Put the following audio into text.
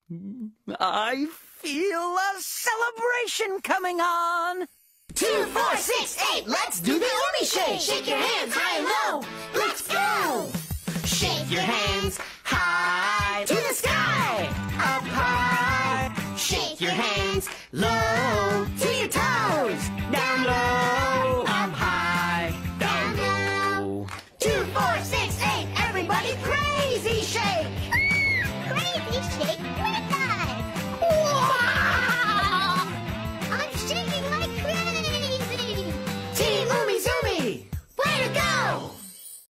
I feel a celebration coming on. 2, 4, 6, 8, let's do the Umi shake. Shake your hands high and low. Let's go. Shake your hands high to the sky. Up high. Shake your hands low.